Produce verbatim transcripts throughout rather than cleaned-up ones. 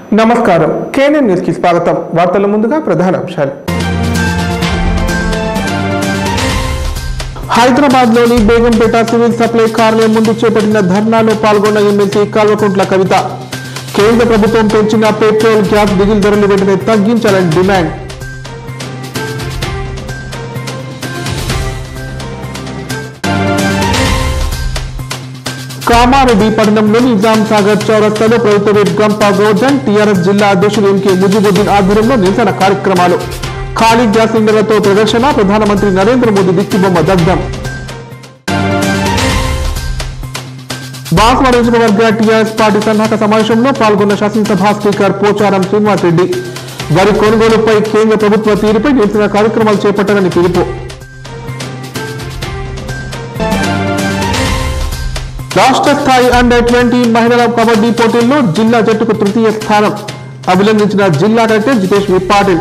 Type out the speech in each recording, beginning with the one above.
నమస్కారం కే nine news కి స్వాగతం. వార్తల ముందుగా ప్రధాన అంశాలు. హైదరాబాద్ లోని బేగంపేట సివిల్ సప్లై కార్యాలయం ముందు చేపట్టిన ధర్నాలో పాల్గొన్న ఎమ్మెల్సీ కల్వకుంట్ల కవిత. కేంద్ర ప్రభుత్వం పెంచిన పెట్రోల్, గ్యాస్, డీజిల్ ధరలు వెంటనే తగ్గించాలని డిమాండ్. కామారెడ్డి పట్టణంలోని నిజాం సాగర్ చౌరస్తాలో ప్రభుత్వ గంప గోవర్ధన్, టీఆర్ఎస్ జిల్లా అధ్యక్షుడు ఎంకే ముజిబుద్దీన్ ఆధ్వర్యంలో నిరసన కార్యక్రమాలు. ఖాళీ గ్యాస్ సిలిండర్లతో ప్రదర్శన, ప్రధానమంత్రి నరేంద్ర మోదీ దిష్టిబొమ్మ దగ్ధం. బాన్సువాడ నియోజకవర్గ టీఆర్ఎస్ పార్టీ సన్నాహక సమావేశంలో పాల్గొన్న శాసనసభ స్పీకర్ పోచారం శ్రీనివాస్ రెడ్డి. వరి కొనుగోలుపై కేంద్ర ప్రభుత్వ తీరుపై నిరసన కార్యక్రమాలు చేపట్టాలని పిలుపు. రాష్ట్ర స్థాయి అండర్ ట్వంటీ మహిళల కబడ్డీ పోటీల్లో జిల్లా జట్టుకు తృతీయ స్థానం. అభినందించిన జిల్లా కలెక్టర్ జితేష్ వి పాటిల్.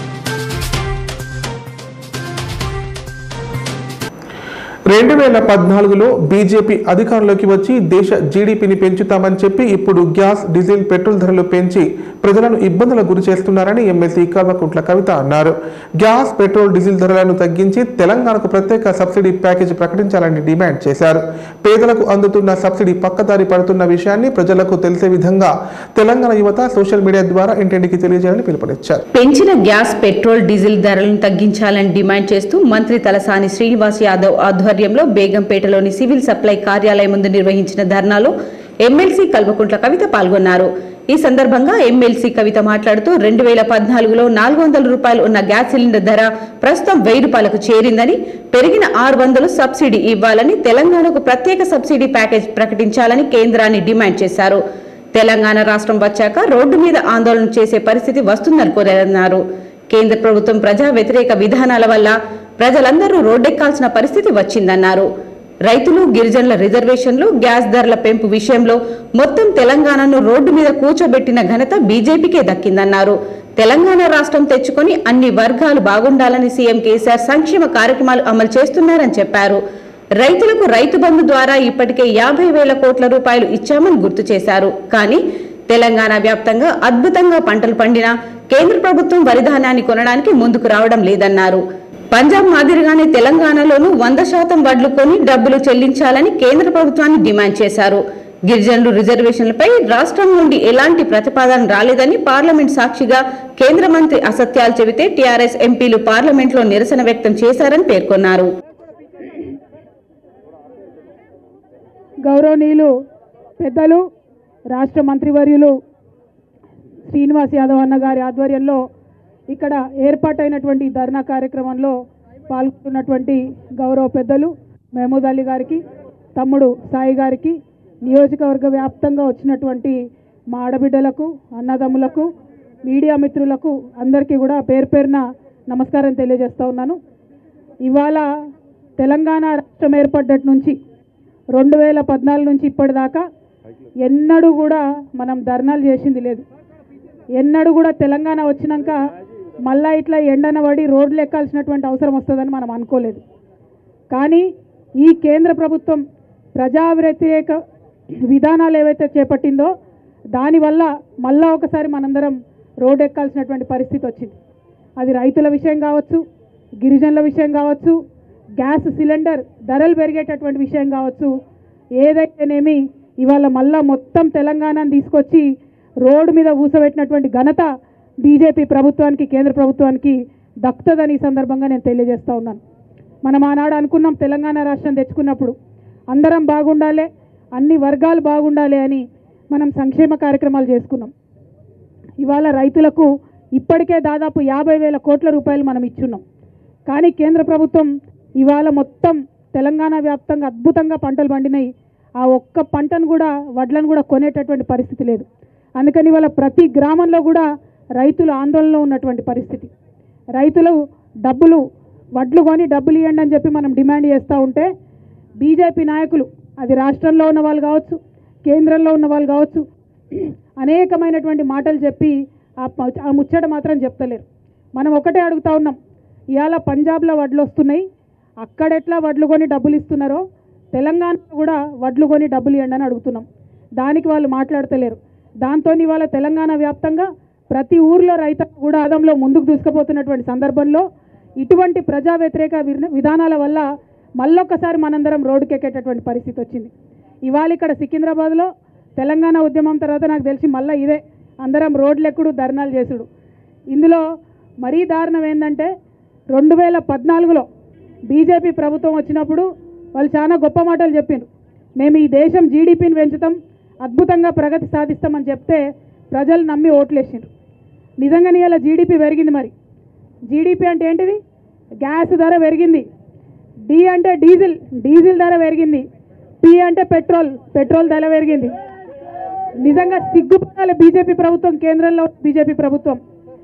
రెండు వేల పద్నాలుగులో బీజేపీ అధికారంలోకి వచ్చి దేశ జీడీపీని పెంచుతామని చెప్పి ఇప్పుడు గ్యాస్, డీజిల్, పెట్రోల్ ధరలు పెంచి ప్రజలను ఇబ్బందులకు గురి చేస్తున్నారని ఎమ్మెల్సీ కల్వకుంట్ల కవిత అన్నారు. గ్యాస్, పెట్రోల్, డీజిల్ ధరలను తగ్గించి తెలంగాణకు ప్రత్యేక సబ్సిడీ ప్యాకేజీ ప్రకటించాలని డిమాండ్ చేశారు. పేదలకు అందుతున్న సబ్సిడీ పక్కదారి పడుతున్న విషయాన్ని ప్రజలకు తెలిసే విధంగా తెలంగాణ యువత సోషల్ మీడియా ద్వారా ఇంటింటికి తెలియజేయాలని పిలుపునిచ్చారు. పెంచిన గ్యాస్, పెట్రోల్, డీజిల్ ధరలను తగ్గించాలని డిమాండ్ చేస్తూ మంత్రి తలసాని శ్రీనివాస్ యాదవ్ ఆధ్వర్యంలో బేగంపేటలోని సివిల్ సప్లై కార్యాలయం ముందు నిర్వహించిన ధర్నాలో ఎమ్మెల్సీ కల్వకుంట్ల కవిత పాల్గొన్నారు. ఈ సందర్భంగా ఎమ్మెల్సీ కవిత మాట్లాడుతూ రెండు వేల పద్నాలుగులో నాలుగు వందల రూపాయలు ఉన్న గ్యాస్ సిలిండర్ ధర ప్రస్తుతం వెయ్యి రూపాయలకు చేరిందని, పెరిగిన ఆరు వందలు సబ్సిడీ ఇవ్వాలని, తెలంగాణకు ప్రత్యేక సబ్సిడీ ప్యాకేజ్ ప్రకటించాలని కేంద్రాన్ని డిమాండ్ చేశారు. తెలంగాణ రాష్ట్రం వచ్చాక రోడ్డు మీద ఆందోళన చేసే పరిస్థితి వస్తుందనుకోరన్నారు. కేంద్ర ప్రభుత్వం ప్రజా వ్యతిరేక విధానాల వల్ల ప్రజలందరూ రోడ్డెక్కాల్సిన పరిస్థితి వచ్చిందన్నారు. రైతులు, గిరిజనుల రిజర్వేషన్లు, గ్యాస్ ధరల పెంపు విషయంలో మొత్తం తెలంగాణను రోడ్డు మీద కూర్చోబెట్టిన ఘనత బీజేపీకే దక్కిందన్నారు. తెలంగాణ రాష్ట్రం తెచ్చుకొని అన్ని వర్గాలు బాగుండాలని సీఎం కేసీఆర్ సంక్షేమ కార్యక్రమాలు అమలు చేస్తున్నారని చెప్పారు. రైతులకు రైతు బంధు ద్వారా ఇప్పటికే యాభై వేల కోట్ల రూపాయలు ఇచ్చామని గుర్తు చేశారు. కానీ తెలంగాణ వ్యాప్తంగా అద్భుతంగా పంటలు పండినా కేంద్ర ప్రభుత్వం వరిధాన్యాన్ని కొనడానికి ముందుకు రావడం లేదన్నారు. పంజాబ్ మాదిరిగానే తెలంగాణలోనూ వంద శాతం వడ్లు కొని డబ్బులు చెల్లించాలని కేంద్ర ప్రభుత్వాన్ని డిమాండ్ చేశారు. గిరిజనులు రిజర్వేషన్లపై రాష్ట్రం నుండి ఎలాంటి ప్రతిపాదన రాలేదని పార్లమెంట్ సాక్షిగా కేంద్ర మంత్రి అసత్యాలు చెబితే టీఆర్ఎస్ ఎంపీలు పార్లమెంట్లో నిరసన వ్యక్తం చేశారని పేర్కొన్నారు. గౌరవనీయులు పెద్దలు రాష్ట్ర మంత్రివర్యులు శ్రీనివాస్ యాదవ్ అన్న గారి ఆధ్వర్యంలో ఇక్కడ ఏర్పాటైనటువంటి ధర్నా కార్యక్రమంలో పాల్గొన్నటువంటి గౌరవ పెద్దలు మహమూద్ అలీ గారికి, తమ్ముడు సాయి గారికి, నియోజకవర్గ వ్యాప్తంగా వచ్చినటువంటి మా ఆడబిడ్డలకు, అన్నదమ్ములకు, మీడియా మిత్రులకు అందరికీ కూడా పేరు పేరున నమస్కారం తెలియజేస్తూ ఉన్నాను. ఇవాళ తెలంగాణ రాష్ట్రం ఏర్పడ్డటి నుంచి రెండు వేల పద్నాలుగు నుంచి ఇప్పటిదాకా ఎన్నడూ కూడా మనం ధర్నాలు చేసింది లేదు. ఎన్నడూ కూడా తెలంగాణ వచ్చినాక మళ్ళా ఇట్లా ఎండన పడి రోడ్లు ఎక్కాల్సినటువంటి అవసరం వస్తుందని మనం అనుకోలేదు. కానీ ఈ కేంద్ర ప్రభుత్వం ప్రజా వ్యతిరేక విధానాలు ఏవైతే చేపట్టిందో దానివల్ల మళ్ళా ఒకసారి మనందరం రోడ్డు ఎక్కాల్సినటువంటి పరిస్థితి వచ్చింది. అది రైతుల విషయం కావచ్చు, గిరిజనుల విషయం కావచ్చు, గ్యాస్ సిలిండర్ ధరలు పెరిగేటటువంటి విషయం కావచ్చు, ఏదైతేనేమి ఇవాళ మళ్ళా మొత్తం తెలంగాణను తీసుకొచ్చి రోడ్డు మీద ఊసబెట్టినటువంటి ఘనత బీజేపీ ప్రభుత్వానికి, కేంద్ర ప్రభుత్వానికి దక్కుతుందని ఈ సందర్భంగా నేను తెలియజేస్తూ ఉన్నాను. మనం ఆనాడు అనుకున్నాం తెలంగాణ రాష్ట్రం తెచ్చుకున్నప్పుడు అందరం బాగుండాలి, అన్ని వర్గాలు బాగుండాలి అని మనం సంక్షేమ కార్యక్రమాలు చేసుకున్నాం. ఇవాళ రైతులకు ఇప్పటికే దాదాపు యాభై వేల కోట్ల రూపాయలు మనం ఇచ్చున్నాం. కానీ కేంద్ర ప్రభుత్వం ఇవాళ మొత్తం తెలంగాణ వ్యాప్తంగా అద్భుతంగా పంటలు పండినాయి. ఆ ఒక్క పంటను కూడా, వడ్లను కూడా కొనేటటువంటి పరిస్థితి లేదు. అందుకని ఇవాళ ప్రతి గ్రామంలో కూడా రైతులు ఆందోళనలో ఉన్నటువంటి పరిస్థితి. రైతులు డబ్బులు, వడ్లు కొని డబ్బులు ఇవ్వండి అని చెప్పి మనం డిమాండ్ చేస్తూ ఉంటే బీజేపీ నాయకులు, అది రాష్ట్రంలో ఉన్న వాళ్ళు కావచ్చు, కేంద్రంలో ఉన్న వాళ్ళు కావచ్చు, అనేకమైనటువంటి మాటలు చెప్పి ఆ ముచ్చట మాత్రం చెప్తలేరు. మనం ఒకటే అడుగుతూ ఉన్నాం, ఇవాళ పంజాబ్లో వడ్లు వస్తున్నాయి, అక్కడెట్లా వడ్లు కొని డబ్బులు ఇస్తున్నారో తెలంగాణలో కూడా వడ్లు కొని డబ్బులు ఇవ్వండి అని అడుగుతున్నాం. దానికి వాళ్ళు మాట్లాడతలేరు. దాంతో ఇవాళ తెలంగాణ వ్యాప్తంగా ప్రతి ఊర్లో రైతు కూడా ఆదంలో ముందుకు దూసుకుపోతున్నటువంటి సందర్భంలో ఇటువంటి ప్రజా వ్యతిరేక విధానాల వల్ల మళ్ళొక్కసారి మనందరం రోడ్డుకెక్కేటటువంటి పరిస్థితి వచ్చింది. ఇవాళ ఇక్కడ సికింద్రాబాద్లో తెలంగాణ ఉద్యమం తర్వాత నాకు తెలిసి మళ్ళీ ఇదే అందరం రోడ్లెక్కుడు ధర్నాలు చేసుడు. ఇందులో మరీ దారుణం ఏంటంటే రెండు వేల పద్నాలుగులో బీజేపీ ప్రభుత్వం వచ్చినప్పుడు వాళ్ళు చాలా గొప్ప మాటలు చెప్పిండ్రు. మేము ఈ దేశం జీడిపిని పెంచుతాం, అద్భుతంగా ప్రగతి సాధిస్తామని చెప్తే ప్రజలు నమ్మి ఓట్లేసిండ్రు. నిజంగానే ఇలా జీడిపి పెరిగింది. మరి జీడిపి అంటే ఏంటిది? గ్యాస్ ధర పెరిగింది. డి అంటే డీజిల్, డీజిల్ ధర పెరిగింది. పి అంటే పెట్రోల్, పెట్రోల్ ధర పెరిగింది. నిజంగా సిగ్గుపడాలి బీజేపీ ప్రభుత్వం, కేంద్రంలో బీజేపీ ప్రభుత్వం.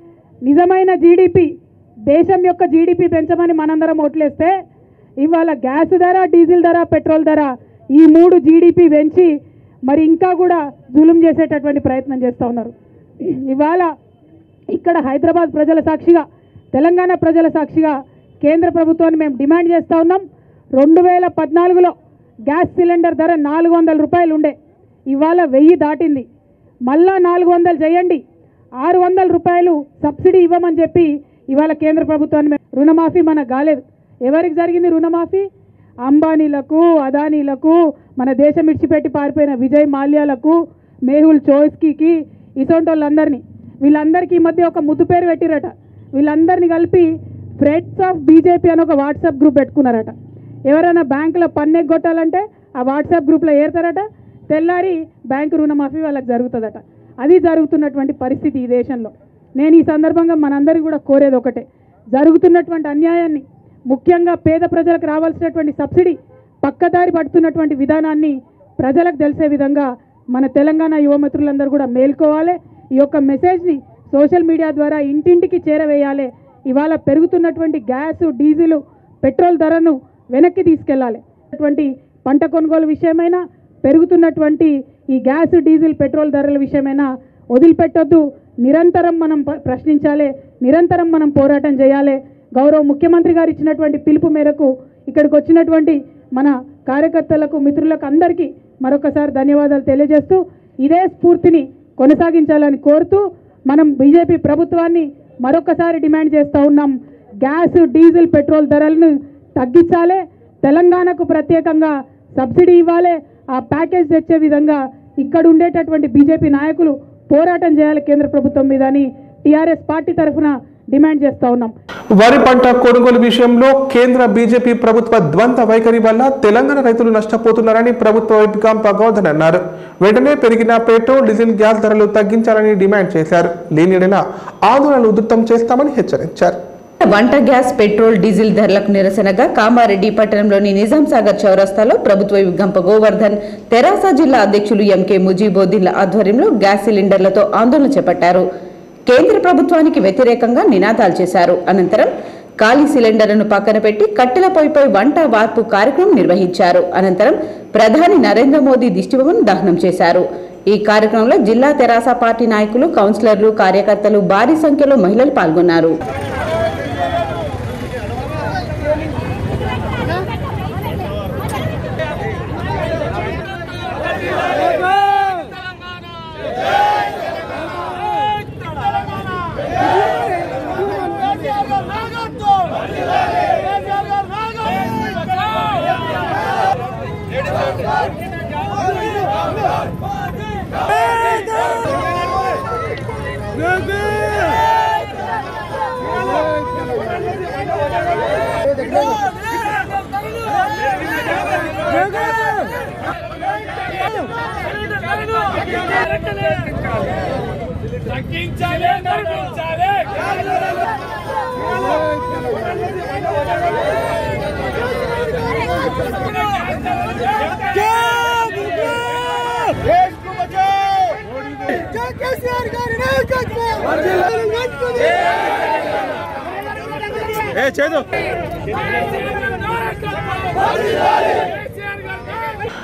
నిజమైన జీడిపి, దేశం యొక్క జీడిపి పెంచమని మనందరం ఓట్లేస్తే ఇవాళ గ్యాస్ ధర, డీజిల్ ధర, పెట్రోల్ ధర ఈ మూడు జీడిపి పెంచి మరి ఇంకా కూడా జులుం చేసేటటువంటి ప్రయత్నం చేస్తూ ఉన్నారు. ఇవాళ ఇక్కడ హైదరాబాద్ ప్రజల సాక్షిగా, తెలంగాణ ప్రజల సాక్షిగా కేంద్ర ప్రభుత్వాన్ని మేము డిమాండ్ చేస్తూ ఉన్నాం. రెండు వేల పద్నాలుగులో గ్యాస్ సిలిండర్ ధర నాలుగు వందల రూపాయలు ఉండే, ఇవాళ వెయ్యి దాటింది. మళ్ళా నాలుగు వందలు చేయండి, ఆరు వందల రూపాయలు సబ్సిడీ ఇవ్వమని చెప్పి ఇవాళ కేంద్ర ప్రభుత్వాన్ని రుణమాఫీ మనకు కాలేదు. ఎవరికి జరిగింది రుణమాఫీ? అంబానీలకు, అదానీలకు, మన దేశం ఇడిచిపెట్టి పారిపోయిన విజయ్ మాల్యాలకు, మేహుల్ చోస్కీకి, ఇసొంటి వాళ్ళందరినీ వీళ్ళందరికీ ఈ మధ్య ఒక ముద్దు పేరు పెట్టిరట. వీళ్ళందరినీ కలిపి ఫ్రెండ్స్ ఆఫ్ బీజేపీ అని ఒక వాట్సాప్ గ్రూప్ పెట్టుకున్నారట. ఎవరైనా బ్యాంకులో పన్ను ఎగ్గొట్టాలంటే ఆ వాట్సాప్ గ్రూప్లో ఏరుతారట, తెల్లారి బ్యాంకు రుణమాఫీ వాళ్ళకి జరుగుతుందట. అది జరుగుతున్నటువంటి పరిస్థితి ఈ దేశంలో. నేను ఈ సందర్భంగా మనందరికీ కూడా కోరేది ఒకటే, జరుగుతున్నటువంటి అన్యాయాన్ని, ముఖ్యంగా పేద ప్రజలకు రావాల్సినటువంటి సబ్సిడీ పక్కదారి పడుతున్నటువంటి విధానాన్ని ప్రజలకు తెలిసే విధంగా మన తెలంగాణ యువమిత్రులందరూ కూడా మేల్కోవాలి. ఈ యొక్క మెసేజ్ని సోషల్ మీడియా ద్వారా ఇంటింటికి చేరవేయాలి. ఇవాళ పెరుగుతున్నటువంటి గ్యాసు, డీజిలు, పెట్రోల్ ధరను వెనక్కి తీసుకెళ్లాలి. అటువంటి పంట కొనుగోలు విషయమైనా, పెరుగుతున్నటువంటి ఈ గ్యాసు, డీజిల్, పెట్రోల్ ధరల విషయమైనా వదిలిపెట్టొద్దు. నిరంతరం మనం ప్రశ్నించాలి, నిరంతరం మనం పోరాటం చేయాలి. గౌరవ ముఖ్యమంత్రి గారు ఇచ్చినటువంటి పిలుపు మేరకు ఇక్కడికి వచ్చినటువంటి మన కార్యకర్తలకు, మిత్రులకు అందరికీ మరొకసారి ధన్యవాదాలు తెలియజేస్తూ ఇదే స్ఫూర్తిని కొనసాగించాలని కోరుతూ మనం బీజేపీ ప్రభుత్వాన్ని మరొకసారి డిమాండ్ చేస్తూ ఉన్నాం. గ్యాస్, డీజిల్, పెట్రోల్ ధరలను తగ్గించాలి, తెలంగాణకు ప్రత్యేకంగా సబ్సిడీ ఇవ్వాలి, ఆ ప్యాకేజ్ తెచ్చే విధంగా ఇక్కడ ఉండేటటువంటి బీజేపీ నాయకులు పోరాటం చేయాలి కేంద్ర ప్రభుత్వం మీద అని టీఆర్ఎస్ పార్టీ తరఫున డిమాండ్ చేస్తూ ఉన్నాం. వరి పంట కొనుగోలు విషయంలో కేంద్ర బీజేపీ ప్రభుత్వ ద్వంద్వ వైఖరి వల్ల తెలంగాణ రైతులు నష్టపోతున్నారని ప్రభుత్వ వైపు గోవర్ధన్ అన్నారు. వెంటనే పెరిగిన పెట్రోల్, డీజిల్, గ్యాస్ ధరలు తగ్గించాలని డిమాండ్ చేశారు. లేనిడైనా ఆందోళనలు ఉధృతం చేస్తామని హెచ్చరించారు. వంట గ్యాస్, పెట్రోల్, డీజిల్ ధరలకు నిరసనగా కామారెడ్డి పట్టణంలోని నిజాం సాగర్ చౌరస్తాలో ప్రభుత్వ విప్ గోవర్ధన్, తెరాస జిల్లా అధ్యక్షులు ఎంకే ముజీబోద్దీన్ల ఆధ్వర్యంలో గ్యాస్ సిలిండర్లతో ఆందోళన చేపట్టారు. కేంద్ర ప్రభుత్వానికి వ్యతిరేకంగా నినాదాలు చేశారు. అనంతరం ఖాళీ సిలిండర్లను పక్కన పెట్టి కట్టెల పొయ్యిపై వంట వార్పు కార్యక్రమం నిర్వహించారు. అనంతరం ప్రధాని నరేంద్ర మోదీ దిష్టిబొమ్మను దహనం చేశారు. ఈ కార్యక్రమంలో జిల్లా తెరాస పార్టీ నాయకులు, కౌన్సిలర్లు, కార్యకర్తలు, భారీ సంఖ్యలో మహిళలు పాల్గొన్నారు.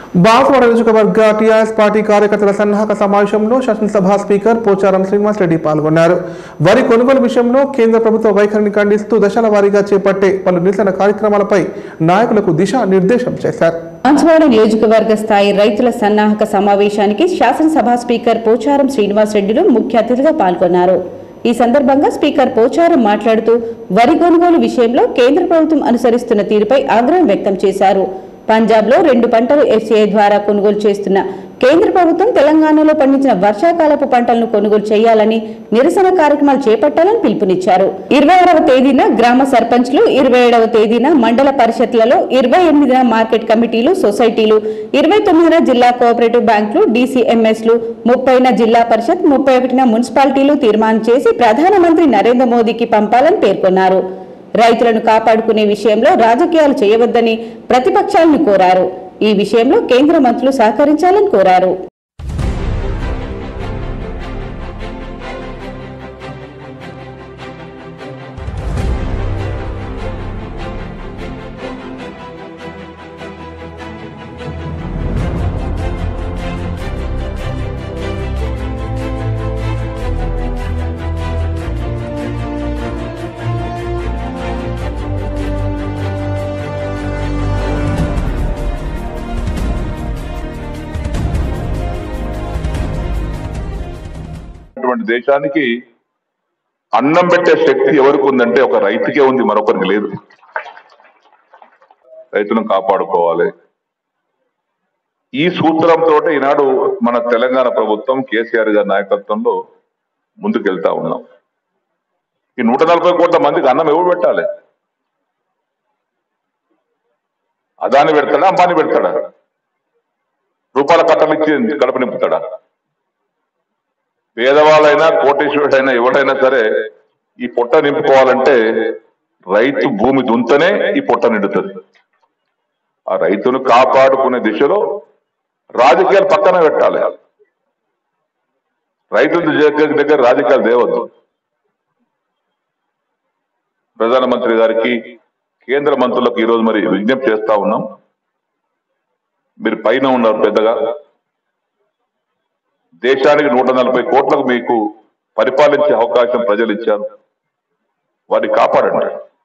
బాన్సువాడ నియోజకవర్గ టీఆర్ఎస్ పార్టీ కార్యకర్తల సన్నాహక సమావేశంలో శాసనసభ స్పీకర్ పోచారం శ్రీనివాసరెడ్డి పాల్గొన్నారు. వరి కొనుగోలు విషయంలో కేంద్ర ప్రభుత్వ వైఖరిని ఖండిస్తూ దశల వారీగా చేపట్టే పలు నిరసన కార్యక్రమాలపై నాయకులకు దిశా నిర్దేశం చేశారు. బాన్సువాడ నియోజకవర్గ స్థాయి రైతుల సన్నాహక సమావేశానికి శాసనసభ స్పీకర్ పోచారం శ్రీనివాసరెడ్డిలు ముఖ్య అతిథిగా పాల్గొన్నారు. ఈ సందర్భంగా స్పీకర్ పోచారం మాట్లాడుతూ వరి కొనుగోలు విషయంలో కేంద్ర ప్రభుత్వం అనుసరిస్తున్న తీరుపై ఆగ్రహం వ్యక్తం చేశారు. పంజాబ్లో రెండు పంటలు ఎఫ్సీఐ ద్వారా కొనుగోలు చేస్తున్న కేంద్ర ప్రభుత్వం తెలంగాణలో పండించిన వర్షాకాలపు పంటలను కొనుగోలు చేయాలని నిరసన కార్యక్రమాలు చేపట్టాలని పిలుపునిచ్చారు. ఇరవై ఆరవ తేదీన గ్రామ సర్పంచ్లు, ఇరవై ఏడవ తేదీన మండల పరిషత్లలో, ఇరవై ఎనిమిదిన మార్కెట్ కమిటీలు, సొసైటీలు, ఇరవై తొమ్మిదిన జిల్లా కోఆపరేటివ్ బ్యాంకులు, డీసీఎంఎస్లు, ముప్పైన జిల్లా పరిషత్, ముప్పై ఒకటిన మున్సిపాలిటీలు తీర్మానం చేసి ప్రధానమంత్రి నరేంద్ర మోదీకి పంపాలని పేర్కొన్నారు. రైతులను కాపాడుకునే విషయంలో రాజకీయాలు చేయవద్దని ప్రతిపక్షాలను కోరారు. ఈ విషయంలో కేంద్ర మంత్రులు సహకరించాలని కోరారు. దేశానికి అన్నం పెట్టే శక్తి ఎవరికి ఉందంటే ఒక రైతుకే ఉంది, మరొకరికి లేదు. రైతులను కాపాడుకోవాలి. ఈ సూత్రంతో ఈనాడు మన తెలంగాణ ప్రభుత్వం కేసీఆర్ గారి నాయకత్వంలో ముందుకెళ్తా ఉన్నాం. ఈ నూట నలభై కోట్ల మందికి అన్నం ఎవరు పెట్టాలి? అదాని పెడతాడా, అంబానీ పెడతాడా? రూపాయల కట్టలు ఇచ్చి కడప నింపుతాడా? పేదవాళ్ళైనా కోటేశ్వరుడైనా ఎవడైనా సరే ఈ పొట్ట నింపుకోవాలంటే రైతు భూమి దుంతనే ఈ పొట్ట నిండుతుంది. ఆ రైతును కాపాడుకునే దిశలో రాజకీయాలు పక్కన పెట్టాలి. రైతుల దగ్గర రాజకీయాలు దేవద్దు. ప్రధానమంత్రి గారికి, కేంద్ర మంత్రులకు ఈరోజు మరి విజ్ఞప్తి చేస్తా ఉన్నాం. మీరు పైన ఉన్నారు పెద్దగా, దేశానికి నూట నలభై కోట్లకు మీకు పరిపాలించే అవకాశం ప్రజలు ఇచ్చారు. వారిని కాపాడండి.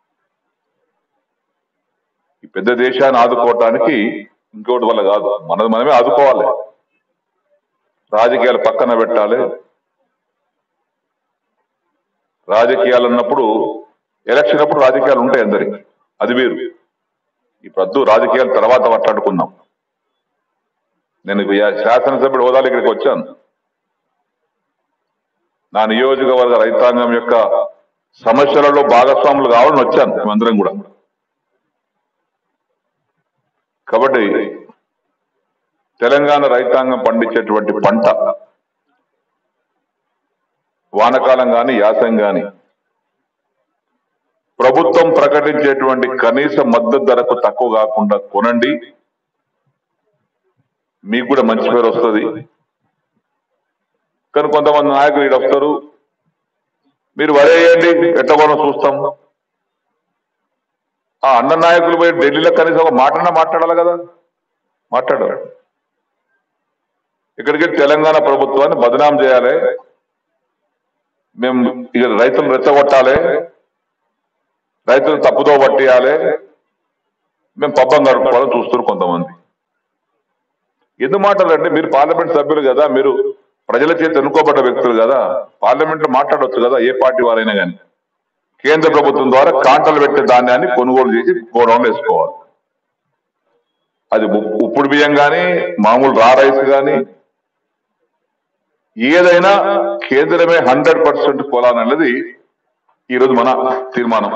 ఈ పెద్ద దేశాన్ని ఆదుకోవటానికి ఇంకోటి వల్ల కాదు, మనది మనమే ఆదుకోవాలి. రాజకీయాలు పక్కన పెట్టాలి. రాజకీయాలు అన్నప్పుడు ఎలక్షన్ అప్పుడు రాజకీయాలు ఉంటాయి అందరికి, అది వేరు. ఈ ప్రద్దు రాజకీయాలు తర్వాత మాట్లాడుకున్నాం. నేను శాసనసభ్యుడు హోదాలు ఇక్కడికి వచ్చాను. నా నియోజకవర్గ రైతాంగం యొక్క సమస్యలలో భాగస్వాములు కావాలని వచ్చాను మేమందరం కూడా. కాబట్టి తెలంగాణ రైతాంగం పండించేటువంటి పంట వానకాలం కానీ యాసం కానీ ప్రభుత్వం ప్రకటించేటువంటి కనీస మద్దతు ధరకు తక్కువ కాకుండా కొనండి. మీకు కూడా మంచి పేరు వస్తుంది. కానీ కొంతమంది నాయకులు ఇక్కడ వస్తారు, మీరు వరేయండి ఎట్టగోనో చూస్తాం. ఆ అన్న నాయకులు పోయి ఢిల్లీలో కనీసం ఒక మాటన్నా మాట్లాడాలి కదా, మాట్లాడారు. ఇక్కడికి తెలంగాణ ప్రభుత్వాన్ని బదనాం చేయాలి, మేము ఇక రైతులను రెచ్చగొట్టాలి, రైతులు తప్పుదో పట్టేయాలి, మేము పబ్బం గడుపుకోవాలని చూస్తారు కొంతమంది. ఎందుకు మాట్లాడాలంటే మీరు పార్లమెంట్ సభ్యులు కదా, మీరు ప్రజల చేత ఎన్నుకోబడ్డ వ్యక్తులు కదా, పార్లమెంట్ లో మాట్లాడవచ్చు కదా ఏ పార్టీ వారైనా కానీ. కేంద్ర ప్రభుత్వం ద్వారా కాంటలు పెట్టే ధాన్యాన్ని కొనుగోలు చేసి గోడౌన్లు వేసుకోవాలి. అది ఉప్పుడు బియ్యం కానీ, మామూలు రా రైస్ కానీ, ఏదైనా కేంద్రమే హండ్రెడ్ పర్సెంట్ కొలాలన్నది ఈరోజు మన తీర్మానం.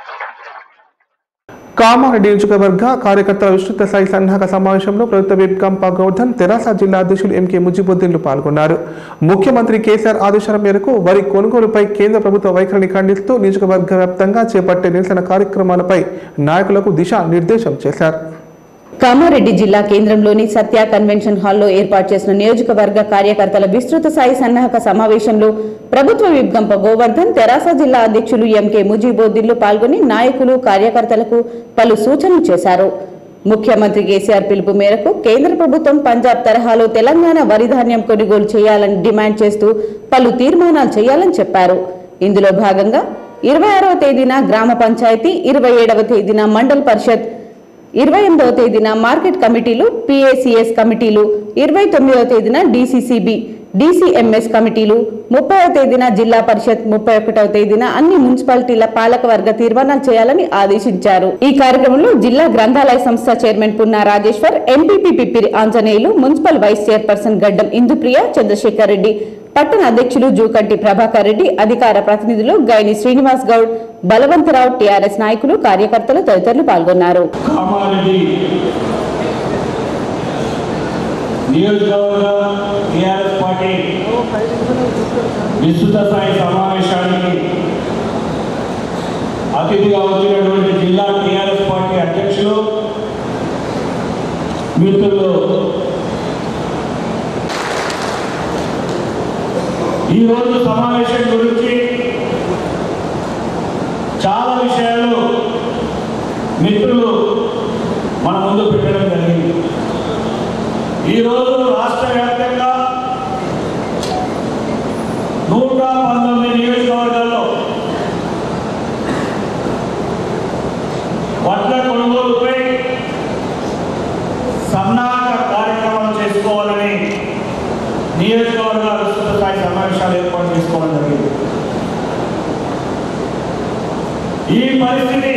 కామారెడ్డి నియోజకవర్గ కార్యకర్తల విస్తృత స్థాయి సన్నాహక సమావేశంలో ప్రభుత్వ విప్ గంపా గౌర్ధన్, తెరాస జిల్లా అధ్యక్షులు ఎంకే ముజిబుద్దీన్లు పాల్గొన్నారు. ముఖ్యమంత్రి కేసీఆర్ ఆదేశాల మేరకు వరి కొనుగోలుపై కేంద్ర ప్రభుత్వ వైఖరిని ఖండిస్తూ నియోజకవర్గ వ్యాప్తంగా చేపట్టే నిరసన కార్యక్రమాలపై నాయకులకు దిశా నిర్దేశం చేశారు. కామారెడ్డి జిల్లా కేంద్రంలోని సత్య కన్వెన్షన్ హాల్లో ఏర్పాటు చేసిన నియోజకవర్గ కార్యకర్తల విస్తృత స్థాయి సన్నాహక సమావేశంలో ప్రభుత్వ విప్ గంప గోవర్ధన్, తెరాస జిల్లా అధ్యక్షులు ఎంకే ముజిబుద్దీన్లు పాల్గొని నాయకులు, కార్యకర్తలకు పలు సూచనలు చేశారు. ముఖ్యమంత్రి కేసీఆర్ పిలుపు మేరకు కేంద్ర ప్రభుత్వం పంజాబ్ తరహాలో తెలంగాణ వరి ధాన్యం కొనుగోలు చేయాలని డిమాండ్ చేస్తూ పలు తీర్మానాలు చేయాలని చెప్పారు. ఇందులో భాగంగా ఇరవై ఆరవ తేదీన గ్రామ పంచాయతీ, ఇరవై ఏడవ తేదీన మండల్ పరిషత్, ఇరవై ఎనిమిదవ తేదీన మార్కెట్ కమిటీలు, పిఏసిఎస్ కమిటీలు, ఇరవై తొమ్మిదవ తేదీన డిసిసిబి, డిసిఎంఎస్ కమిటీలు, ముప్పైవ తేదీన జిల్లా పరిషత్, ముప్పై ఒకటవ తేదీన అన్ని మున్సిపాలిటీల పాలక వర్గ తీర్మానాలు చేయాలని ఆదేశించారు. ఈ కార్యక్రమంలో జిల్లా గ్రంథాలయ సంస్థ chairman Punna Rajeshwar, MPP Pippiri Anjaneyulu, municipal vice chairperson Gaddam Induppriya, Chandrasekhar Reddy, పట్టణ అధ్యక్షులు జూకంటి ప్రభాకర్ రెడ్డి, అధికార ప్రతినిధులు గైని శ్రీనివాస్ గౌడ్, బలవంతరావు, టీఆర్ఎస్ నాయకులు, కార్యకర్తలు తదితరులు పాల్గొన్నారు. విస్తృత స్థాయి సమావేశానికి అతిథిగా వచ్చినటువంటి జిల్లా టీఆర్ఎస్ పార్టీ అధ్యక్షులు మిత్రులు, ఈరోజు సమావేశం గురించి చాలా విషయాలు మిత్రులు మన ముందు పెట్టడం జరిగింది. ఈరోజు రాష్ట్ర వ్యాప్తంగా నూట పంతొమ్మిది నియోజకవర్గాల్లో వడ్ల కొనుగోలుపై సన్నాహక కార్యక్రమాలు చేసుకోవాలని నియోజకవర్గాల విస్తృత స్థాయి సమావేశాలు ఏర్పాటు చేసుకోవడం జరిగింది. ఈ పరిస్థితి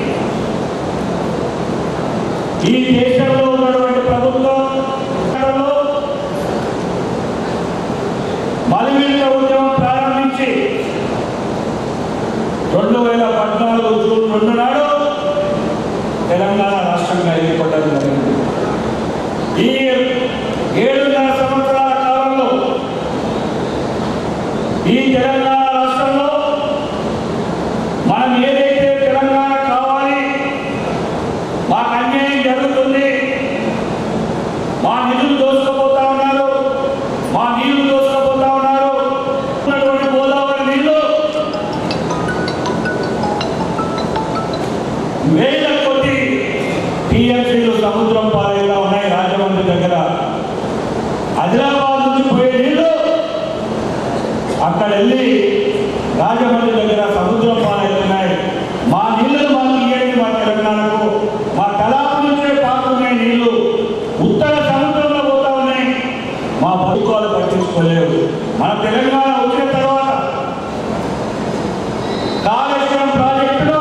ఈ దేశంలో ఉన్నటువంటి ప్రభుత్వం మలివిల్ల ఉద్యమం ప్రారంభించి రెండు వేల పద్నాలుగు జూన్ రెండు నాడు తెలంగాణ రాష్ట్రంగా ఏర్పడడం జరిగింది. ఈ ఏడున్నర సంవత్సరాల కాలంలో ఈ తెలంగాణ రాష్ట్రంలో మనం ఏదైతే తెలంగాణ కావాలి, మాకు అన్యాయం జరుగుతుంది, మా నిధులు దోచుకుపోతా ఉన్నారు, మా నీళ్లు దోచుకుపోతా ఉన్నారు, ఉన్నటువంటి గోదావరి నీళ్లు వేల కొద్ది టీఎంసీలు సముద్రం పారేలా ఉన్నాయి. రాజమండ్రి దగ్గర ఆదిలాబాద్ నుంచి పోయే నీళ్లు అక్కడ వెళ్ళి రాజమండ్రి దగ్గర సముద్రం పాలవుతున్నాయి. మా నీళ్లను మాకు ఇవ్వండి, మా తెలంగాణకు, మా తలాపు నుంచే పాకున్నాయి నీళ్లు, ఉత్తర సముద్రంలో పోతా ఉన్నాయి, మా బతుకాలు పట్టించుకోలేవు. మన తెలంగాణ వచ్చిన తర్వాత కాళేశ్వరం ప్రాజెక్టులో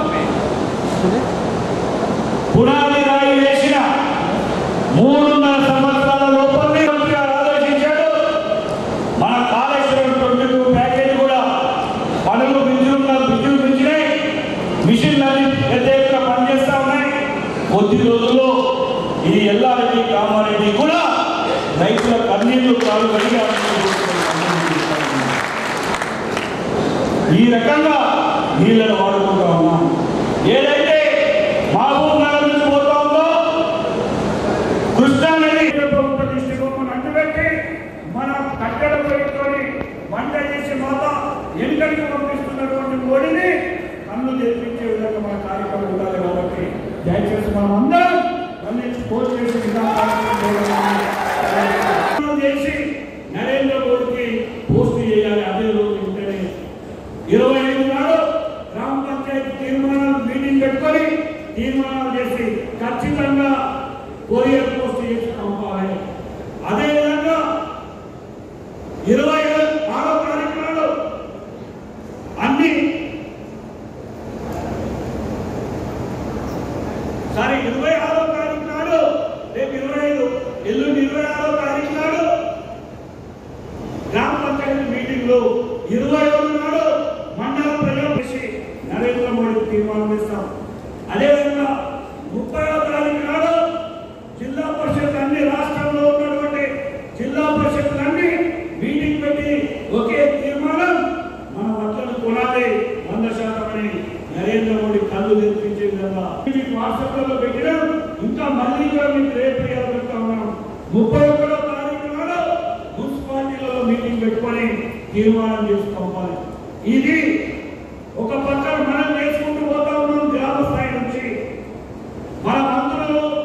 పునాది రాయి వేసిన మూడున్నర సంవత్సరాల లోపలనే ఆలోచించాడు. మన కాళేశ్వరం ట్వంటీ టూ ప్యాకేజ్ కూడా పనులు విద్యుత్ విద్యుత్ పెంచినాయి, మిషన్లన్నీ పెద్ద ఎత్తున పనిచేస్తా ఉన్నాయి. కొద్ది రోజుల్లో ఈ ఎల్లారెడ్డి కామారెడ్డి కూడా రైతుల కన్నీళ్లు కాలు కడిగి ఈ రకంగా నీళ్లను వాడుకుంటా ఉన్నాం. ఏదైతే మహబూబ్ నగర్ నుంచి పోతా ఉందో కృష్ణా నది ప్రభుత్వ దృష్టికోణం అడ్డుపెట్టి మన కట్టడ పెట్టుకొని వంట చేసి మాత ఎన్నికలకు పంపిస్తున్నటువంటి మోడీని కన్ను తెప్పించే విధంగా మన కార్యక్రమం ఉండాలి. కాబట్టి దయచేసి మనం అందరం మళ్ళీ పోస్ట్ చేసే విధానం చేసి నరేంద్ర మోడీకి పోస్ట్ చేయాలి. అదే రోజు ఉంటేనే ఇరవై ఐదు నాడు గ్రామ పంచాయతీ తీర్మానాలు మీటింగ్ పెట్టుకొని తీర్మానాలు చేసి ఖచ్చితంగా కొరియర్ పోస్ట్ చేసి పంపాలి. అదేవిధంగా ఇరవై ఆరో తారీఖు నాడు అన్ని సారీ ఇరవై ఆరో తారీఖు నాడు రేపు ఇరవై ఐదు ఎల్లుండి ఇరవై ఆరో తారీఖు నాడు గ్రామ పంచాయతీ మీటింగ్ లో ఇరవై ఏడు నాడు మండల ప్రజాపక్షి నరేంద్ర మోడీ తీర్మానం ఇస్తాం. అదేవిధంగా ముప్పైవ తారీఖు నాడు జిల్లా పరిషత్ అన్ని రాష్ట్రంలో ఉన్నటువంటి జిల్లా పరిషత్లన్నీ మీటింగ్ పెట్టి ఒకే తీర్మానం మన వడ్లను కొనాలి వంద శాతం అని నరేంద్ర మోడీ కళ్ళు తెప్పించే విధంగా వాట్సాప్ లో పెట్టినా ఇంకా మళ్ళీ కూడా మీకు రేపు పెడతా ఉన్నాం. ముప్పై ఒకటో తారీఖు నాడు మున్సిపాలిటీలలో మీటింగ్ పెట్టుకొని తీర్మానం చేసుకోవాలి. ఇది ఒక పక్కన మనం చేసుకుంటూ పోతా ఉన్నాం. గ్రామ స్థాయి నుంచి మన మంత్రులు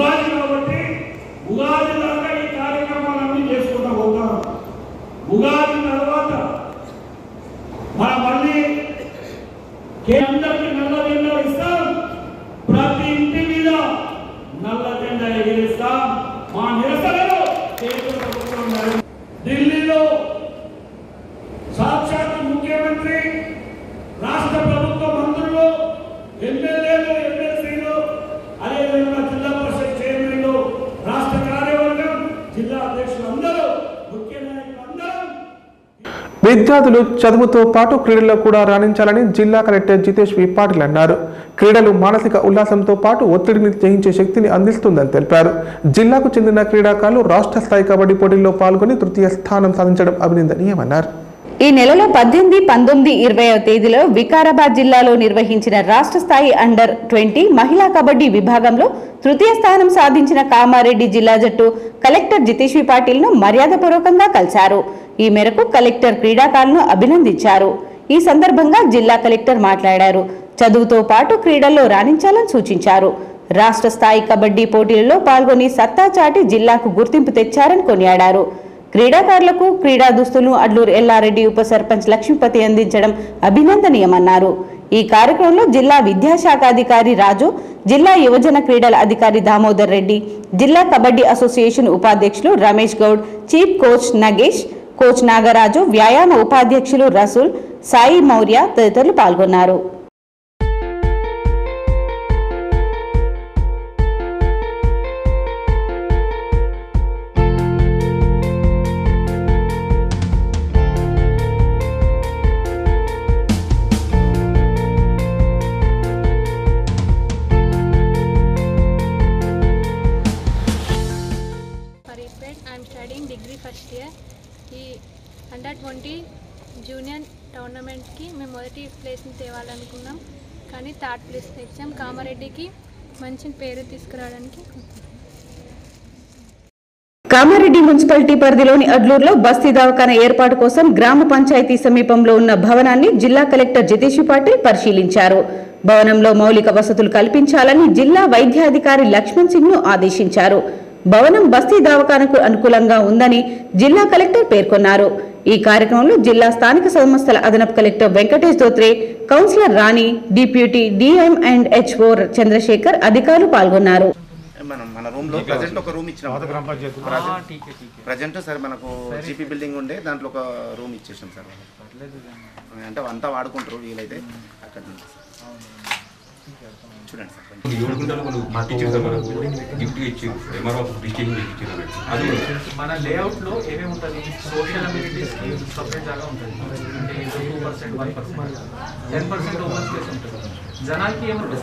ఉగాది కాబట్టి ఉగాది దాకా ఈ కార్యక్రమాలన్నీ చేసుకుంటూ పోతాం. ఉగాది తర్వాత మన మళ్ళీ అందరికీ నల్ల జెండా ఇస్తాం. ప్రతి ఇంటి మీద నల్ల జెండా ఎగిరిస్తాం. మా నిరసనలో కేంద్ర ప్రభుత్వం ఢిల్లీలో సాక్షాత్ ముఖ్యమంత్రి, రాష్ట్ర ప్రభుత్వ మంత్రులు, ఎమ్మెల్యేలు, ఎమ్మెల్సీలు, అదేవిధంగా జిల్లా పరిషత్ చైర్మన్లు, రాష్ట్ర కార్యవర్గం, జిల్లా అధ్యక్షులు అందరూ, ముఖ్య నాయకులు అందరూ విద్యార్థులు చదువుతో పాటు క్రీడల్లో కూడా రాణించాలని జిల్లా కలెక్టర్ జితేష్ వి పాటిల్ అన్నారు. క్రీడలు మానసిక ఉల్లాసంతో పాటు ఒత్తిడిని జయించే శక్తిని అందిస్తుందని తెలిపారు. జిల్లాకు చెందిన క్రీడాకారులు రాష్ట్ర స్థాయి కబడ్డీ పోటీల్లో పాల్గొని తృతీయ స్థానం సాధించడం అభినందనీయమన్నారు. ఈ నెలలో పద్దెనిమిది పంతొమ్మిది ఇరవైవ తేదీలో వికారాబాద్ జిల్లాలో నిర్వహించిన రాష్ట్ర స్థాయి అండర్ ట్వంటీ మహిళా కబడ్డీ విభాగంలో తృతీయ స్థానం సాధించిన కామారెడ్డి జిల్లా జట్టు కలెక్టర్ జితేష్ వి పాటిల్ ను మర్యాదపూర్వకంగా కలిశారు. ఈ మేరకు కలెక్టర్ క్రీడాకారులను అభినందించారు. ఈ సందర్భంగా జిల్లా కలెక్టర్ మాట్లాడారు. చదువుతో పాటు క్రీడల్లో రాణించాలని సూచించారు. రాష్ట్ర స్థాయి కబడ్డీ పోటీలలో పాల్గొని సత్తా చాటి జిల్లాకు గుర్తింపు తెచ్చారని కొనియాడారు. క్రీడాకారులకు క్రీడా దుస్తులను అడ్లూరు ఎల్లారెడ్డి ఉప సర్పంచ్ లక్ష్మీపతి అందించడం అభినందనీయమన్నారు. ఈ కార్యక్రమంలో జిల్లా విద్యాశాఖ అధికారి రాజు, జిల్లా యువజన క్రీడల అధికారి దామోదర్ రెడ్డి, జిల్లా కబడ్డీ అసోసియేషన్ ఉపాధ్యక్షులు Ramesh Goud, chief coach Nagesh, coach Nagaraju, వ్యాయామ ఉపాధ్యక్షులు రసూల్, సాయి మౌర్య తదితరులు పాల్గొన్నారు. ఫస్ట్ ఇయర్ ఈ అండర్ ట్వంటీ జూనియర్ టోర్నమెంట్కి మేము మొదటి ప్లేస్ని తేవాలనుకున్నాం, కానీ థర్డ్ ప్లేస్ తెచ్చాం. కామారెడ్డికి మంచి పేరు తీసుకురావడానికి. కామారెడ్డి మున్సిపాలిటీ పరిధిలోని అడ్లూరులో బస్తీ దవాఖానా ఏర్పాటు కోసం గ్రామ పంచాయతీ సమీపంలో ఉన్న భవనాన్ని జిల్లా కలెక్టర్ జితేష్ పాటిల్ పరిశీలించారు. భవనంలో మౌలిక వసతులు కల్పించాలని జిల్లా వైద్యాధికారి లక్ష్మణ్ సింగ్ ను ఆదేశించారు. భవనం బస్తీ దవాఖానకు అనుకూలంగా ఉందని జిల్లా కలెక్టర్ పేర్కొన్నారు. ఈ కార్యక్రమంలో జిల్లా స్థానిక సంస్థల అదనపు collector Venkatesh Dhotre, councillor Rani, deputy DM and HO Chandrashekar అధికారులు పాల్గొన్నారు. మనం మన రూమ్ లో ప్రజెంట్ ఒక రూమ్ ఇచ్చినాం. ప్రజెంట్ సార్ మనకు జీపీ బిల్డింగ్ ఉండే దాంట్లో ఒక రూమ్ ఇచ్చేసాం సార్. అంటే అంతా వాడుకుంటారు వీలైతే అక్కడ చూడండి సార్. ఏడు గుంటలు మనం గిఫ్ట్ ఇచ్చి ఎంఆర్ఓ రిజిస్ట్రేషన్ ఇచ్చారు. అది మన లేఅవుట్ లో ఏమేమి ఉంటుంది, సోషల్ అమ్యూనిటీస్ కి సపరేట్ జాగా ఉంటుంది. అంటే two percent one percent ten percent open space ఉంటుంది. జనాలకి ఏముంటుంది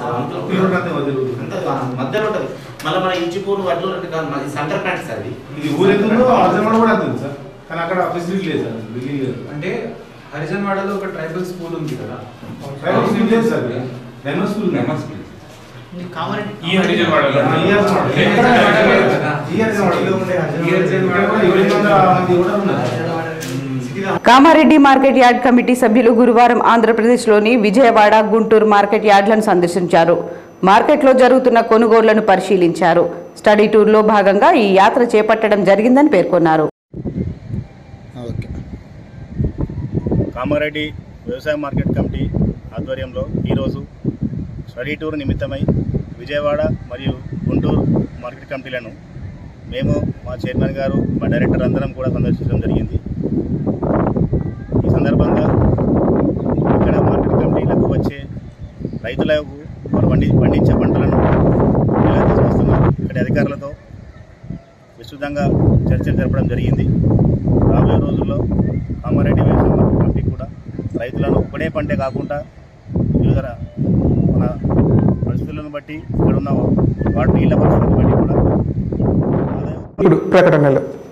మధ్యలో ఉంటుంది. మళ్ళీ మన ఇంచిపూర్ వడ్లు కాదు, సెంటర్ ప్లాంట్ సార్. ఇది ఊరేందులో హరిజన్వాడ కూడా అంటుంది సార్, కానీ అక్కడ ఫెసిలిటీ లేదు సార్. అంటే హరిజన్వాడలో ఒక ట్రైబల్ స్కూల్ ఉంది కదా, ట్రైబల్ స్కూల్ లేదు సార్. నెమ్మర్ స్కూల్ నెమ్మర్ స్కూల్ ఈ హరిజన్వాడలో కామారెడ్డి మార్కెట్ యార్డ్ కమిటీ సభ్యులు గురువారం ఆంధ్రప్రదేశ్లోని విజయవాడ, గుంటూరు మార్కెట్ యార్డ్లను సందర్శించారు. మార్కెట్లో జరుగుతున్న కొనుగోళ్లను పరిశీలించారు. స్టడీ టూర్లో భాగంగా ఈ యాత్ర చేపట్టడం జరిగిందని పేర్కొన్నారు. కామారెడ్డి వ్యవసాయ మార్కెట్ కమిటీ ఆధ్వర్యంలో ఈరోజు స్టడీ టూర్ నిమిత్తమై విజయవాడ మరియు గుంటూరు మార్కెట్ కమిటీలను మేము, మా చైర్మన్ గారు, మా డైరెక్టర్ అందరం కూడా సందర్శించడం జరిగింది. ఈ సందర్భంగా ఇక్కడ మార్కెట్ కమిటీలకు వచ్చే రైతులకు వారు పండి పండించే పంటలను ఎలా తీసుకొస్తున్నారు, ఇక్కడ అధికారులతో విస్తృతంగా చర్చలు జరపడం జరిగింది. రాబోయే రోజుల్లో కామారెడ్డి వ్యవసాయ మార్కెట్ కమిటీ కూడా రైతులను ఒకటే పంటే కాకుండా వివిధ మన పరిస్థితులను బట్టి, ఇక్కడ ఉన్న వాటి నీళ్ళ పరిస్థితులను బట్టి కూడా ఇప్పుడు ప్రకటనలు. అందరికీ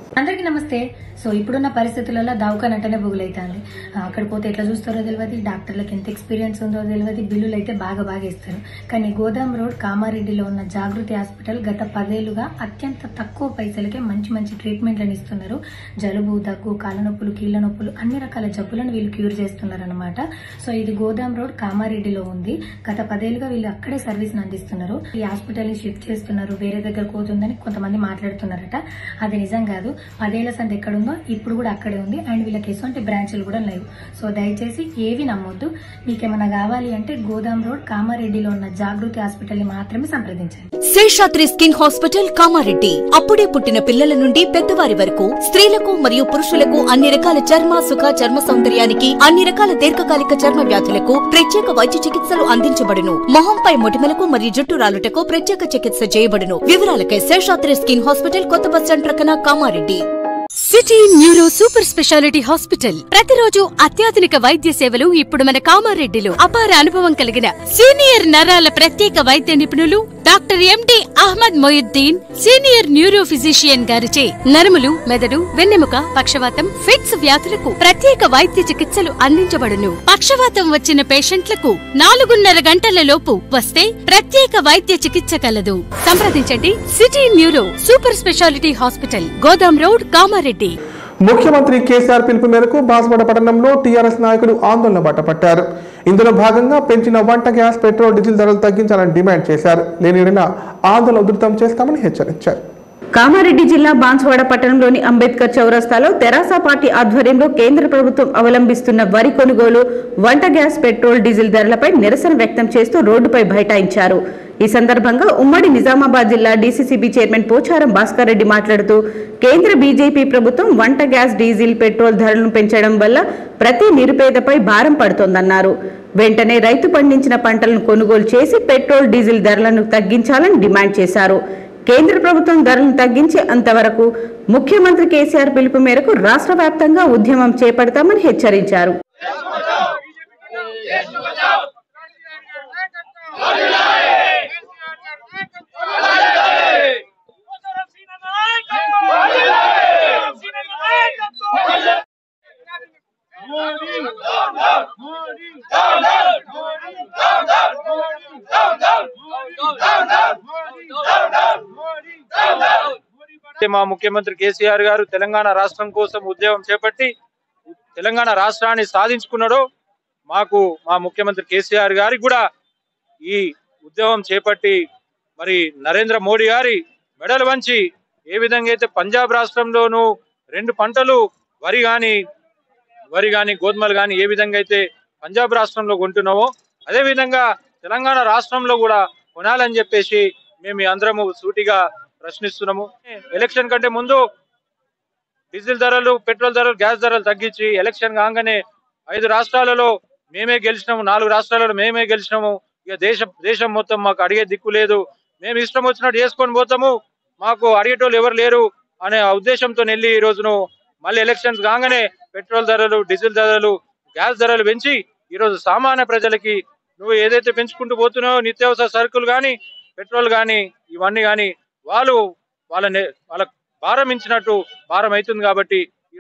నమస్తే. సో ఇప్పుడున్న పరిస్థితులలో దవాఖాన అంటేనే బుగులైతుంది. అక్కడ పోతే ఎట్లా చూస్తారో తెలియదు, డాక్టర్లకు ఎంత ఎక్స్పీరియన్స్ ఉందో తెలియదు, బిల్లులు అయితే బాగా బాగా ఇస్తారు. కానీ గోదాం రోడ్ కామారెడ్డిలో ఉన్న జాగృతి హాస్పిటల్ గత పదేళ్లుగా అత్యంత తక్కువ పైసలకే మంచి మంచి ట్రీట్మెంట్లను ఇస్తున్నారు. జలుబు, దగ్గు, కాళ్ళ నొప్పులు, కీళ్ల నొప్పులు అన్ని రకాల జబ్బులను వీళ్ళు క్యూర్ చేస్తున్నారు అనమాట. సో ఇది గోదాం రోడ్ కామారెడ్డిలో ఉంది. గత పదేళ్లుగా వీళ్ళు అక్కడే సర్వీస్ అందిస్తున్నారు. ఈ హాస్పిటల్ ని షిఫ్ట్ చేస్తున్నారు, వేరే దగ్గర పోతుందని కొంతమంది మాట్లాడుతున్నారట. అది నిజం కాదు. పదేళ్ల సంది ఎక్కడుందో ఇప్పుడు కూడా అక్కడే ఉంది. అండ్ వీళ్ళకి ఎటువంటి బ్రాంచ్లు కూడా లేవు. సో దయచేసి ఏవి నమ్మొద్దు. మీకేమన్నా కావాలి అంటే గోదాం రోడ్ కామారెడ్డిలో ఉన్న జాగృతి హాస్పిటల్ ని మాత్రమే సంప్రదించండి. శేషాద్రి స్కిన్ హాస్పిటల్ కామారెడ్డి అప్పుడే పుట్టిన పిల్లల నుండి పెద్దవారి వరకు స్త్రీలకు మరియు పురుషులకు అన్ని రకాల చర్మ, సుఖ, చర్మ సౌందర్యానికి అన్ని రకాల దీర్ఘకాలిక చర్మ వ్యాధులకు ప్రత్యేక వైద్య చికిత్సలు అందించబడును. మొహంపై మొటిమలకు మరియు జుట్టు రాలుటకు ప్రత్యేక చికిత్స చేయబడును. వివరాలకై శేషాద్రి స్కిన్ హాస్పిటల్, కొత్త బస్ స్టాండ్ ప్రక్కన, Kamareddy. City neuro super speciality hospital ప్రతిరోజు అత్యాధునిక వైద్య సేవలు ఇప్పుడు మన కామారెడ్డిలో. అపార అనుభవం కలిగిన సీనియర్ నరాల ప్రత్యేక వైద్య నిపుణులు doctor MD Ahmed Mohiuddin, senior neuro physician గారిచే నరములు, మెదడు, వెన్నెముక, పక్షవాతం, ఫిట్స్ వ్యాధులకు ప్రత్యేక వైద్య చికిత్సలు అందించబడును. పక్షవాతం వచ్చిన పేషెంట్లకు నాలుగున్నర గంటల లోపు వస్తే ప్రత్యేక వైద్య చికిత్స కలదు. సంప్రదించండి city neuro super speciality hospital, గోదాం రోడ్, కామారెడ్డి. ముఖ్యమంత్రి కేసీఆర్ పిలుపు మేరకు బాన్సువాడ పట్టణంలో టీఆర్ఎస్ నాయకులు ఆందోళన బాటపట్టారు. ఇందులో భాగంగా పెంచిన వంట గ్యాస్, పెట్రోల్, డీజిల్ ధరలు తగ్గించాలని డిమాండ్ చేశారు. లేని ఎడల ఆందోళన ఉధృతం చేస్తామని హెచ్చరించారు. కామారెడ్డి జిల్లా బాన్సువాడ పట్టణంలోని అంబేద్కర్ చౌరస్తాలో తెరాస పార్టీ ఆధ్వర్యంలో కేంద్ర ప్రభుత్వం అవలంబిస్తున్న వరి కొనుగోలు, వంట గ్యాస్, పెట్రోల్, డీజిల్ ధరలపై నిరసన వ్యక్తం చేస్తూ రోడ్డుపై బైఠాయించారు. ఈ సందర్భంగా ఉమ్మడి నిజామాబాద్ జిల్లా డీసీసీబీ చైర్మన్ పోచారం భాస్కర్ రెడ్డి మాట్లాడుతూ కేంద్ర బీజేపీ ప్రభుత్వం వంట గ్యాస్, డీజిల్, పెట్రోల్ ధరలను పెంచడం వల్ల ప్రతి నిరుపేదపై భారం పడుతోందన్నారు. వెంటనే రైతు పండించిన పంటలను కొనుగోలు చేసి పెట్రోల్, డీజిల్ ధరలను తగ్గించాలని డిమాండ్ చేశారు. కేంద్ర ప్రభుత్వం ధరలను తగ్గించే అంతవరకు ముఖ్యమంత్రి కేసీఆర్ పిలుపు మేరకు రాష్ట్ర వ్యాప్తంగా ఉద్యమం చేపడతామని హెచ్చరించారు. మా ముఖ్యమంత్రి కేసీఆర్ గారు తెలంగాణ రాష్ట్రం కోసం ఉద్యమం చేపట్టి తెలంగాణ రాష్ట్రాన్ని సాధించుకున్నాడో, మాకు మా ముఖ్యమంత్రి కేసీఆర్ గారికి కూడా ఈ ఉద్యమం చేపట్టి మరి నరేంద్ర మోడీ గారి మెడలు వంచి ఏ విధంగా అయితే పంజాబ్ రాష్ట్రంలోనూ రెండు పంటలు వరి గాని వరి గాని గోధుమలు గాని ఏ విధంగా అయితే పంజాబ్ రాష్ట్రంలో కొంటున్నామో అదే విధంగా తెలంగాణ రాష్ట్రంలో కూడా కొనాలని చెప్పేసి మేము అందరము సూటిగా ప్రశ్నిస్తున్నాము. ఎలక్షన్ కంటే ముందు డీజిల్ ధరలు, పెట్రోల్ ధరలు, గ్యాస్ ధరలు తగ్గించి ఎలక్షన్ కాగానే ఐదు రాష్ట్రాలలో మేమే గెలిచినాము, నాలుగు రాష్ట్రాలలో మేమే గెలిచినాము, ఇక దేశ దేశం మొత్తం మాకు అడిగే దిక్కు లేదు, మేము ఇష్టం వచ్చినట్టు చేసుకొని పోతాము, మాకు అడిగేటోళ్ళు ఎవరు లేరు అనే ఉద్దేశంతో వెళ్ళి ఈ రోజును మళ్ళీ ఎలక్షన్స్ కాగానే పెట్రోల్ ధరలు, డీజిల్ ధరలు, గ్యాస్ ధరలు పెంచి ఈరోజు సామాన్య ప్రజలకి నువ్వు ఏదైతే పెంచుకుంటూ పోతున్నావో నిత్యావసర సరుకులు కానీ, పెట్రోల్ కానీ, ఇవన్నీ కానీ వాళ్ళు వాళ్ళ వాళ్ళ భారం ఇచ్చినట్టు భారం అవుతుంది. కాబట్టి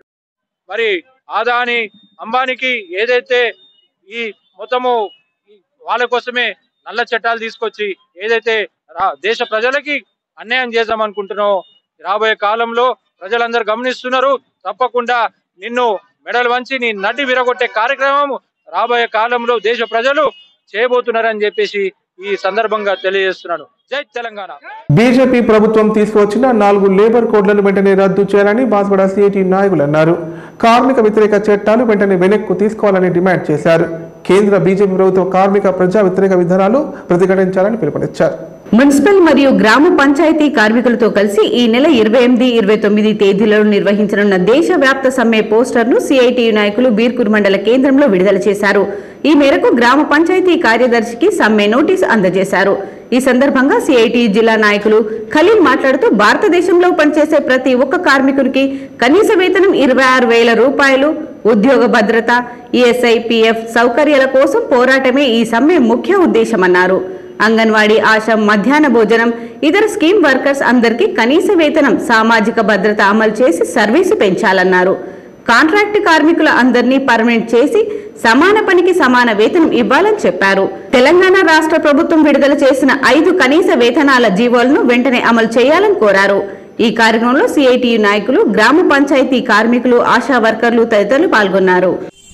మరి ఆదాని అంబానీకి ఏదైతే ఈ మొత్తము వాళ్ళ కోసమే నల్ల చట్టాలు తీసుకొచ్చి ఏదైతే దేశ ప్రజలకి అన్యాయం చేద్దాం అనుకుంటున్నావు, రాబోయే కాలంలో ప్రజలందరూ గమనిస్తున్నారు. తప్పకుండా నిన్ను మెడలు వంచి నీ నడ్డి విరగొట్టే కార్యక్రమం రాబోయే కాలంలో దేశ ప్రజలు చేయబోతున్నారని చెప్పేసి ఈ సందర్భంగా తెలియజేస్తున్నాను. జై తెలంగాణ. బీజేపీ ప్రభుత్వం తీసుకువచ్చిన నాలుగు లేబర్ కోడ్లను వెంటనే రద్దు చేయాలని బాన్సువాడ సిఐటి నాయకులు అన్నారు. కార్మిక వ్యతిరేక చట్టాలు వెంటనే వెనక్కు తీసుకోవాలని డిమాండ్ చేశారు. కేంద్ర బీజేపీ ప్రభుత్వ కార్మిక ప్రజా వ్యతిరేక విధానాలు ప్రతిఘటించాలని పిలుపునిచ్చారు. మున్సిపల్ మరియు గ్రామ పంచాయతీ కార్మికులతో కలిసి ఈ నెల ఇరవై ఎనిమిది ఇరవై తొమ్మిది తేదీలలో నిర్వహించనున్న దేశవ్యాప్త సమ్మె పోస్టర్ను సిఐటియు నాయకులు బీర్కూర్ మండల కేంద్రంలో విడుదల చేశారు. ఈ మేరకు గ్రామ పంచాయతీ కార్యదర్శికి సమ్మె నోటీసు అందజేశారు. ఈ సందర్భంగా సిఐటియు జిల్లా నాయకులు ఖలీల్ మాట్లాడుతూ భారతదేశంలో పనిచేసే ప్రతి ఒక్క కార్మికునికి కనీస వేతనం ఇరవై ఆరు వేల రూపాయలు, ఉద్యోగ భద్రత, ఈఎస్ఐ, పిఎఫ్ సౌకర్యాల కోసం పోరాటమే ఈ సమ్మె ముఖ్య ఉద్దేశమన్నారు. అంగన్వాడీ ఆశా మధ్యాహ్న భోజనం ఇతర స్కీమ్ వర్కర్స్ అందరికీ కనీస వేతనం సామాజిక భద్రత అమలు చేసి సర్వీసు పెంచాలన్నారు. కాంట్రాక్ట్ కార్మికుల అందరినీ పర్మనెంట్ చేసి సమాన పనికి సమాన వేతనం ఇవ్వాలని చెప్పారు. తెలంగాణ రాష్ట్ర ప్రభుత్వం విడుదల చేసిన ఐదు కనీస వేతనాల జీవోలను వెంటనే అమలు చేయాలని కోరారు. ఈ కార్యక్రమంలో సిఐటియు నాయకులు, గ్రామ పంచాయతీ కార్మికులు, ఆశా వర్కర్లు తదితరులు పాల్గొన్నారు.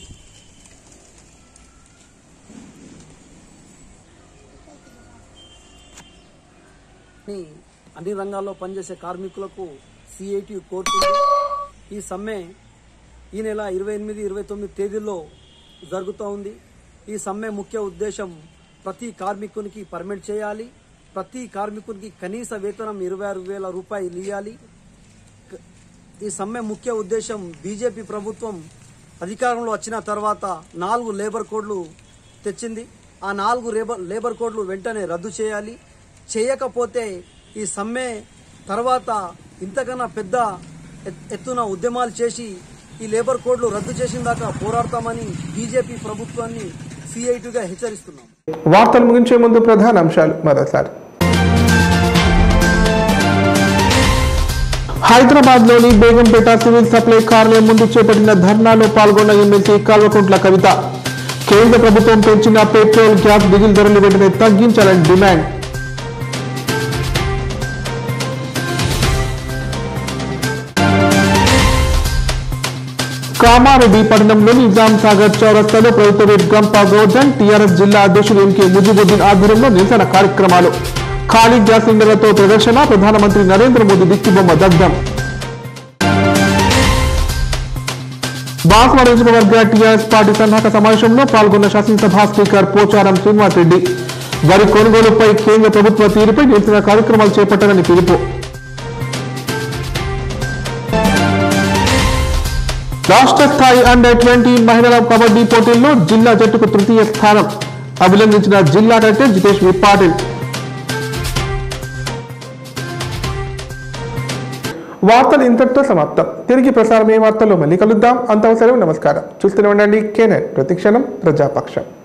అన్ని రంగాల్లో పనిచేసే కార్మికులకు సిఐటియు కోరుతుంది. ఈ సమ్మె ఈ నెల ఇరవై ఎనిమిది ఇరవై తొమ్మిది తేదీల్లో జరుగుతూ ఉంది. ఈ సమ్మె ముఖ్య ఉద్దేశం ప్రతి కార్మికునికి పర్మిట్ చేయాలి, ప్రతి కార్మికునికి కనీస వేతనం ఇరవై ఆరు వేల రూపాయలు ఇవ్వాలి. ఈ సమ్మె ముఖ్య ఉద్దేశం బీజేపీ ప్రభుత్వం అధికారంలో వచ్చిన తర్వాత నాలుగు లేబర్ కోడ్లు తెచ్చింది. ఆ నాలుగు లేబర్ కోడ్లు వెంటనే రద్దు చేయాలి. చేయకపోతే ఈ సమ్మె తర్వాత ఇంతకన్నా పెద్ద ఎత్తున ఉద్యమాలు చేసి ఈ లేబర్ కోడ్లు రద్దు చేసిన దాకా పోరాడతామని బీజేపీ ప్రభుత్వాన్ని సిఐటిగా హెచ్చరిస్తున్నాం. వార్తలు ముగించే ముందు ప్రధాన అంశాలు మరోసారి. హైదరాబాద్ లోని బేగంపేట సివిల్ సప్లై కార్యాలయం ముందు చేపట్టిన ధర్నాలో పాల్గొన్న ఎమ్మెల్సీ కల్వకుంట్ల కవిత. కేంద్ర ప్రభుత్వం పెంచిన పెట్రోల్, గ్యాస్, డీజిల్ ధరలు వెంటనే తగ్గించాలని డిమాండ్. కామారెడ్డి పట్టణంలోని నిజాం సాగర్ చౌరస్తాలో ప్రభుత్వ గంపా గోర్ధన్, టీఆర్ఎస్ జిల్లా అధ్యక్షుడు ఎంకే ముజిబుద్దీన్ ఆధ్వర్యంలో నిరసన కార్యక్రమాలు. ఖాళీ గ్యాస్ సిలిండర్లతో ప్రదర్శన, ప్రధానమంత్రి నరేంద్ర మోదీ దిష్టిబొమ్మ దగ్ధం. బాన్సువాడ నియోజకవర్గ టీఆర్ఎస్ పార్టీ సన్నాహక సమావేశంలో పాల్గొన్న శాసనసభ స్పీకర్ పోచారం శ్రీనివాస్ రెడ్డి. వరి కొనుగోలుపై కేంద్ర ప్రభుత్వ తీరుపై నిరసన కార్యక్రమాలు చేపట్టాలని పిలుపు. రాష్ట్ర స్థాయి అండర్ ట్వంటీ మహిళల కబడ్డీ పోటీల్లో జిల్లా జట్టుకు తృతీయ స్థానం. అభినందించిన జిల్లా కలెక్టర్ జితేష్ వి పాటిల్. వార్తలు ఇంతటితో సమాప్తం. తిరిగి ప్రసారమయ్యే వార్తల్లో మళ్ళీ కలుద్దాం. అంతవసరం నమస్కారం. చూస్తూనే ఉండండి కే నైన్, ప్రతిక్షణం ప్రజాపక్షం.